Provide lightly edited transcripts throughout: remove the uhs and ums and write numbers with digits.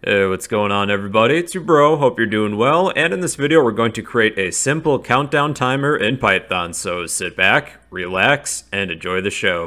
Hey, what's going on everybody? It's your bro, hope you're doing well, and in this video we're going to create a simple countdown timer in Python, so sit back, relax, and enjoy the show.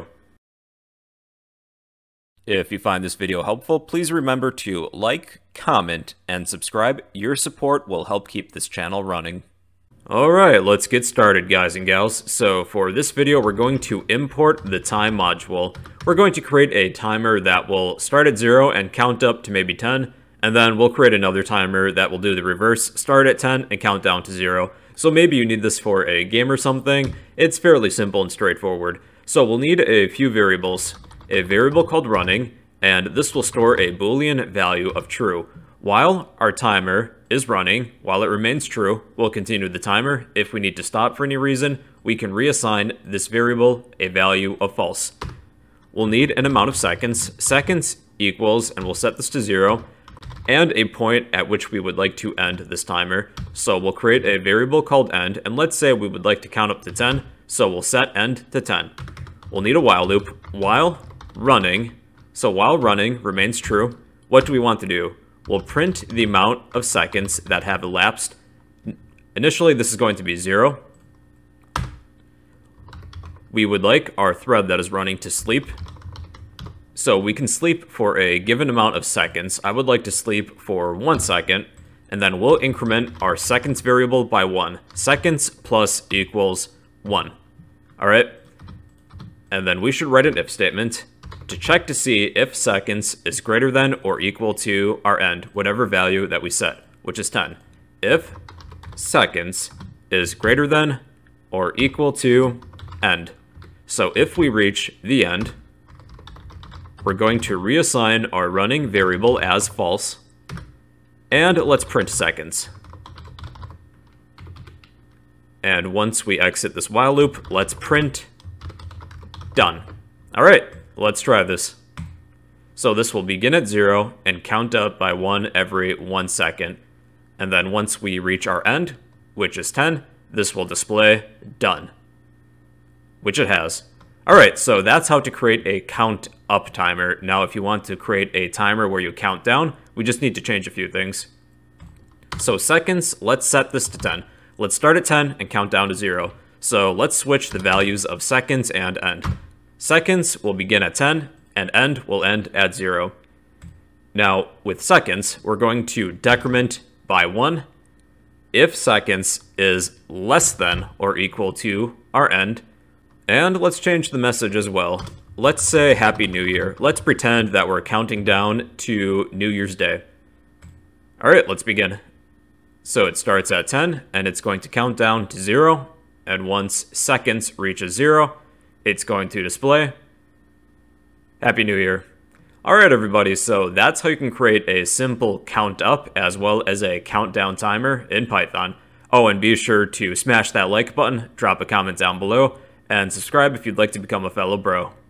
If you find this video helpful, please remember to like, comment, and subscribe. Your support will help keep this channel running. Alright, let's get started guys and gals. So for this video we're going to import the time module. We're going to create a timer that will start at 0 and count up to maybe 10. And then we'll create another timer that will do the reverse, start at 10 and count down to 0. So maybe you need this for a game or something. It's fairly simple and straightforward. So we'll need a few variables. A variable called running, and this will store a Boolean value of true. While our timer is running, while it remains true, we'll continue the timer. If we need to stop for any reason, we can reassign this variable a value of false. We'll need an amount of seconds. Seconds equals, and we'll set this to 0. And a point at which we would like to end this timer. So we'll create a variable called end, and let's say we would like to count up to 10, so we'll set end to 10. We'll need a while loop, while running, so while running remains true. What do we want to do? We'll print the amount of seconds that have elapsed. Initially this is going to be 0. We would like our thread that is running to sleep. So we can sleep for a given amount of seconds. I would like to sleep for 1 second, and then we'll increment our seconds variable by 1. Seconds plus equals 1. Alright? And then we should write an if statement to check to see if seconds is greater than or equal to our end, whatever value that we set, which is 10. If seconds is greater than or equal to end. So if we reach the end, we're going to reassign our running variable as false, and let's print seconds. And once we exit this while loop, let's print done. Alright, let's try this. So this will begin at 0 and count up by 1 every 1 second. And then once we reach our end, which is 10, this will display done, which it has. Alright, so that's how to create a count up timer. Now if you want to create a timer where you count down, we just need to change a few things. So seconds, let's set this to 10. Let's start at 10 and count down to 0. So let's switch the values of seconds and end. Seconds will begin at 10 and end will end at 0. Now with seconds, we're going to decrement by 1 if seconds is less than or equal to our end. And let's change the message as well. Let's say Happy New Year. Let's pretend that we're counting down to New Year's Day. Alright, let's begin. So it starts at 10, and it's going to count down to 0. And once seconds reaches 0, it's going to display Happy New Year. Alright everybody, so that's how you can create a simple count up as well as a countdown timer in Python. Oh, and be sure to smash that like button, drop a comment down below, and subscribe if you'd like to become a fellow bro.